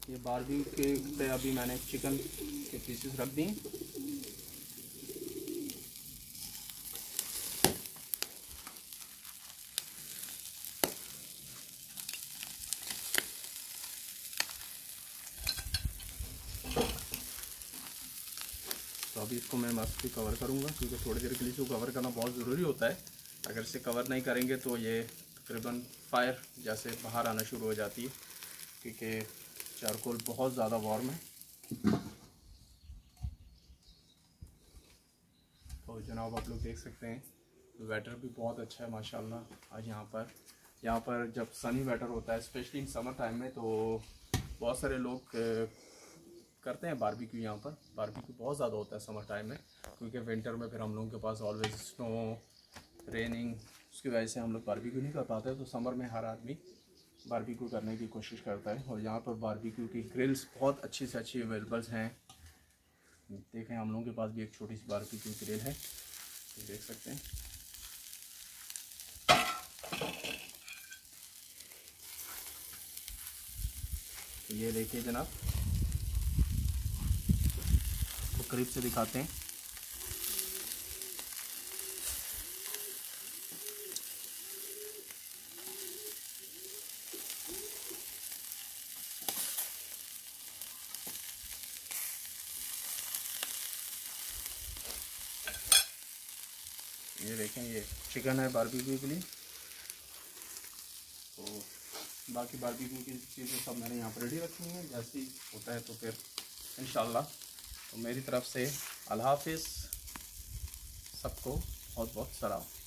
ये बारबेक्यू पे अभी मैंने चिकन के पीसेस रख दिए। तो अभी इसको मैं मस्त कवर करूँगा, क्योंकि थोड़ी देर के लिए इसको कवर करना बहुत ज़रूरी होता है। अगर इसे कवर नहीं करेंगे तो ये तकरीबन फायर जैसे बाहर आना शुरू हो जाती है, क्योंकि चारकोल बहुत ज़्यादा वार्म है। तो जनाब आप लोग देख सकते हैं वेदर भी बहुत अच्छा है माशाल्लाह। आज यहाँ पर जब सनी वेदर होता है स्पेशली इन समर टाइम में, तो बहुत सारे लोग करते हैं बारबेक्यू। यहाँ पर बारबेक्यू बहुत ज़्यादा होता है समर टाइम में, क्योंकि विंटर में फिर हम लोगों के पास ऑलवेज स्नो रेनिंग, उसकी वजह से हम लोग बारबेक्यू नहीं कर पाते। तो समर में हर आदमी बारबेक्यू करने की कोशिश करता है। और यहाँ पर बारबेक्यू की ग्रिल्स बहुत अच्छी से अच्छी अवेलेबल्स हैं। देखें हम लोगों के पास भी एक छोटी सी बारबेक्यू ग्रिल है, तो देख सकते हैं। तो ये देखिए जनाब, तो करीब से दिखाते हैं। ये देखें, ये चिकन है बारबेक्यू के लिए। तो बाकी बारबेक्यू की चीज़ें सब मैंने यहाँ पर रेडी रखी हैं, जैसे ही होता है तो फिर इंशाल्लाह। तो मेरी तरफ से अल्लाह हाफिज़, सबको बहुत बहुत सलाम।